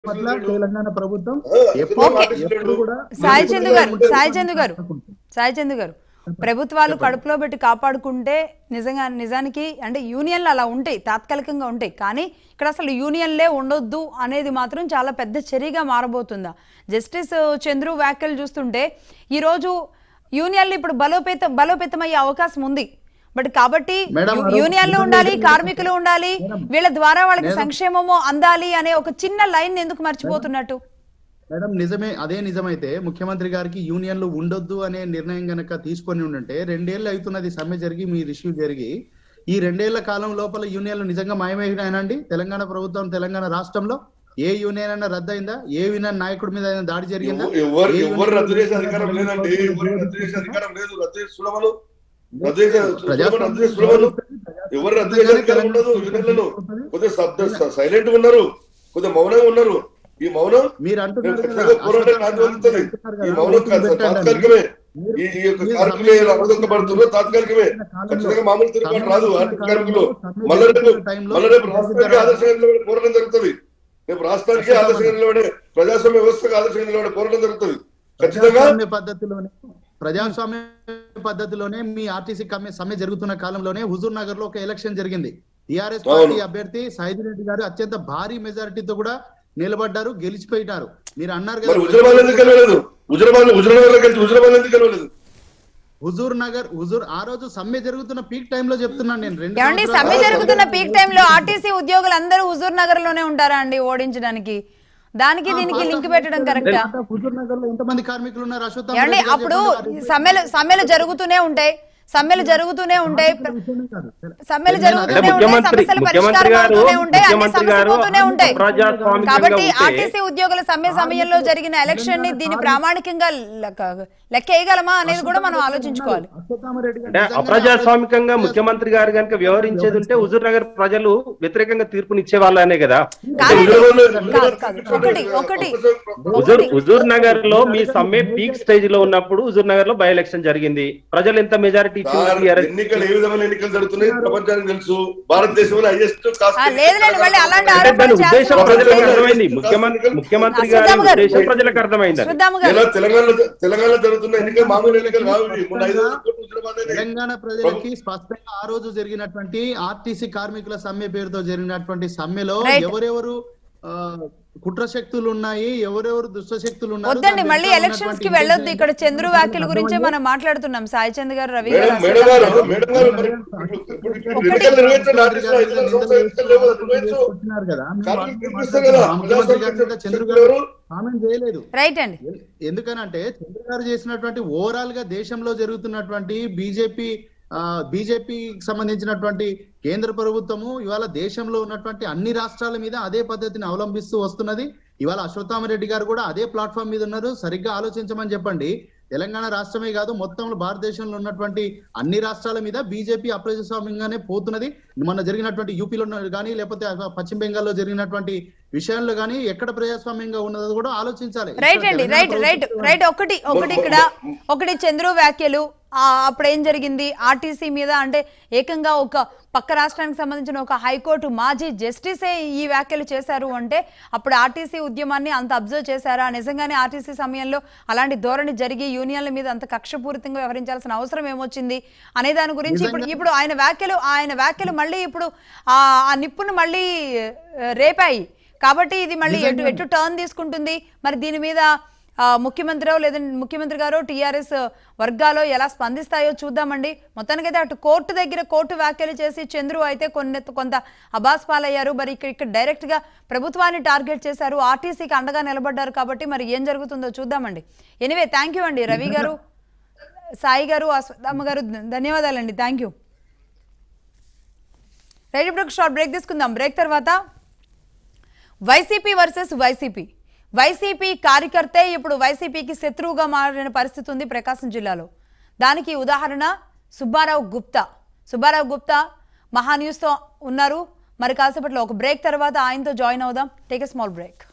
పట్ల తెలంగాణ ప్రభుత్వం సాయి చందు గారు ప్రభుత్వాలు కడుపులో పెట్టి కాపాడుకుంటే నిజానికి అంటే యూనియన్లు అలా ఉంటాయి, తాత్కాలికంగా ఉంటాయి. కానీ ఇక్కడ అసలు యూనియన్లే ఉండొద్దు అనేది మాత్రం చాలా పెద్ద చర్యగా మారబోతుందా? జస్టిస్ చంద్రు వ్యాఖ్యలు చూస్తుంటే ఈరోజు యూనియన్లు ఇప్పుడు బలోపేతమయ్యే అవకాశం ఉంది. బట్ కాబట్టి యూనియన్లు ఉండాలి, కార్మికులు ఉండాలి, వీళ్ళ ద్వారా వాళ్ళకి సంక్షేమము అందాలి అనే ఒక చిన్న లైన్ ఎందుకు మర్చిపోతున్నట్టు? మేడం నిజమే, అదే నిజమైతే ముఖ్యమంత్రి గారికి యూనియన్లు ఉండొద్దు అనే నిర్ణయం గనక తీసుకొని ఉంటే 2 ఏళ్ళు అవుతున్నది సమ్మె జరిగి, మీ రిష్యూ జరిగి. ఈ 2 ఏళ్ల కాలం లోపల యూనియన్లు నిజంగా మాయమైనాయండి తెలంగాణ ప్రభుత్వం, తెలంగాణ రాష్ట్రంలో? ఏ యూనియన్ అయినా రద్దయిందా? ఏ యూనియన్ నాయకుడి మీద దాడి జరిగిందా? రద్దు చేసే అధికారం లేదండి. రద్దు చేసే అధికారం లేదు. రద్దు చేసే సులభలు ఎవరు రద్దు చేసే అధికారం ఉండదు. యూనియన్లను కొద్దిగా సైలెంట్ గా ఉన్నారు, కొద్దిగా మౌనంగా ఉన్నారు. ఈ మౌనం పోరాటాన్ని ఈ మౌనం తాత్కాలికమే. ఈ యొక్క కార్మికులు అవదొక్కబడుతున్నారు, తాత్కాలికమే. ఖచ్చితంగా మామూలు తిరుగుబాటు రాదు. కార్మికులు మళ్ళీ రేపు రాష్ట్రానికి ఆదర్శంగా పోరాటం జరుగుతుంది. రేపు రాష్ట్రానికి ఆదర్శంగా ప్రజాస్వామ్య వ్యవస్థకు ఆదర్శంగా పోరాటం జరుగుతుంది. ఖచ్చితంగా ప్రజాస్వామ్య పద్ధతిలోనే మీ ఆర్టీసీ సమ్మె జరుగుతున్న కాలంలోనే హుజూర్ నగర్ లో ఒక ఎలక్షన్ జరిగింది. టిఆర్ఎస్ పార్టీ అభ్యర్థి సైద్ రెడ్డి గారు అత్యంత భారీ మెజారిటీతో కూడా నిలబడ్డారు, గెలిచిపోయినారు. మీరు అన్నారు కదా హుజూర్ ఆ రోజు సమ్మె జరుగుతున్న పీక్ టైమ్ లో చెప్తున్నాను నేను. సమ్మె జరుగుతున్న పీక్ టైమ్ లో ఆర్టీసీ ఉద్యోగులు అందరూ హుజూర్ నగర్ లోనే ఉంటారా అండి ఓడించడానికి? దానికి దీనికి లింక్ పెట్టడం కరెక్టా? హుజూర్ నగర్ లో ఎంతమంది కార్మికులు ఉన్నారు? అప్పుడు సమ్మెలు జరుగుతూనే ఉంటాయి, సమస్యలు పరిష్కారం అవుతూనే ఉంటాయి, అన్ని సమస్యలు పోతూనే ఉంటాయి. కాబట్టి ఆర్టీసీ ఉద్యోగుల సమ్మె సమయంలో జరిగిన ఎలక్షన్ ని దీన్ని ప్రామాణికంగా లెక్కేయగలమా అనేది కూడా మనం ఆలోచించుకోవాలి. అప్రజాస్వామికంగా ముఖ్యమంత్రి గారు కనుక వ్యవహరించేది ఉంటే హుజూర్ నగర్ ప్రజలు వ్యతిరేకంగా తీర్పునిచ్చే వాళ్ళనే కదా. హుజూర్ నగర్ లో మీ సమ్మె పీక్ స్టేజ్ లో ఉన్నప్పుడు హుజూర్ నగర్ లో బై ఎలక్షన్ జరిగింది. ప్రజలు ఎంత మెజారిటీ ఎన్నికలు ఏ విధమైన ఎన్నికలు జరుగుతున్నాయి ప్రపంచానికి తెలుసు. భారతదేశంలో హైయెస్ట్ ఉద్దేశం ప్రజలకు అర్థమైంది, ముఖ్యమంత్రి గారి ఉద్దేశం ప్రజలకు అర్థమైంది. తెలంగాణలో జరుగుతున్న ఎన్నికలు మామూలు ఎన్నికలు కావు. తెలంగాణ ప్రజలకి స్పష్టంగా ఆ రోజు జరిగినటువంటి ఆర్టీసీ కార్మికుల సమ్మె పేరుతో జరిగినటువంటి సమ్మెలో ఎవరెవరు కుట్రశక్తులు ఉన్నాయి, ఎవరెవరు దుష్టశక్తులు ఉన్నాయి. వద్దండి, మళ్ళీ ఎలక్షన్స్ కి వెళ్ళొద్దు. ఇక్కడ చంద్రు వ్యాఖ్యల గురించే మనం మాట్లాడుతున్నాం. సాయి చంద్ గారు, రవి గారు, రైట్ అండి. ఎందుకనంటే చంద్రు గారు చేసినటువంటి ఓవరాల్ గా దేశంలో జరుగుతున్నటువంటి బీజేపీకి సంబంధించినటువంటి కేంద్ర ప్రభుత్వము ఇవాళ దేశంలో ఉన్నటువంటి అన్ని రాష్ట్రాల మీద అదే పద్ధతిని అవలంబిస్తూ వస్తున్నది. ఇవాళ అశ్వత్థామరెడ్డి గారు కూడా అదే ప్లాట్ఫామ్ మీద ఉన్నారు. సరిగ్గా ఆలోచించమని చెప్పండి. తెలంగాణ రాష్ట్రమే కాదు, మొత్తం భారతదేశంలో ఉన్నటువంటి అన్ని రాష్ట్రాల మీద బీజేపీ అప్రజాస్వామ్యంగానే పోతున్నది. మొన్న జరిగినటువంటి యూపీలో కానీ లేకపోతే పశ్చిమ బెంగాల్లో జరిగినటువంటి విషయాల్లో కానీ ఎక్కడ ప్రజాస్వామ్యంగా ఉన్నదో కూడా ఆలోచించాలి. రైట్ అండి, రైట్. ఒకటి చంద్రు వ్యాఖ్యలు అప్పుడు ఏం జరిగింది ఆర్టీసీ మీద అంటే ఏకంగా ఒక పక్క రాష్ట్రానికి సంబంధించిన ఒక హైకోర్టు మాజీ జస్టిసే ఈ వ్యాఖ్యలు చేశారు అంటే అప్పుడు ఆర్టీసీ ఉద్యమాన్ని అంత అబ్జర్వ్ చేశారా? నిజంగానే ఆర్టీసీ సమయంలో అలాంటి ధోరణి జరిగి యూనియన్ల మీద అంత కక్షపూరితంగా వ్యవహరించాల్సిన అవసరం ఏమొచ్చింది అనే దాని గురించి ఇప్పుడు ఆయన వ్యాఖ్యలు మళ్ళీ ఇప్పుడు ఆ నిప్పును మళ్ళీ రేపాయి. కాబట్టి ఇది మళ్ళీ ఎటు టర్న్ తీసుకుంటుంది? మరి దీని మీద ముఖ్యమంత్రి గారు టీఆర్ఎస్ వర్గాలో ఎలా స్పందిస్తాయో చూద్దామండి. మొత్తానికైతే అటు కోర్టు వ్యాఖ్యలు చేసి చంద్రు అయితే కొంత అబాస్ పాలయ్యారు. మరి ఇక్కడ డైరెక్ట్ గా ప్రభుత్వాన్ని టార్గెట్ చేశారు, ఆర్టీసీకి అండగా నిలబడ్డారు. కాబట్టి మరి ఏం జరుగుతుందో చూద్దామండి. ఎనీవే థ్యాంక్ యూ అండి రవి గారు, సాయి గారు, అశ్వత్థామ గారు, ధన్యవాదాలండి. Thank you. రైట్, ఇప్పుడు ఒక షార్ట్ బ్రేక్ తీసుకుందాం. బ్రేక్ తర్వాత వైసీపీ వర్సెస్ వైసీపీ కార్యకర్తే ఇప్పుడు వైసీపీకి శత్రువుగా మారిన పరిస్థితి ఉంది ప్రకాశం జిల్లాలో. దానికి ఉదాహరణ సుబ్బారావు గుప్తా మహాన్యూస్తో ఉన్నారు. మరి కాసేపట్లో ఒక బ్రేక్ తర్వాత ఆయనతో జాయిన్ అవుదాం. Take a small break.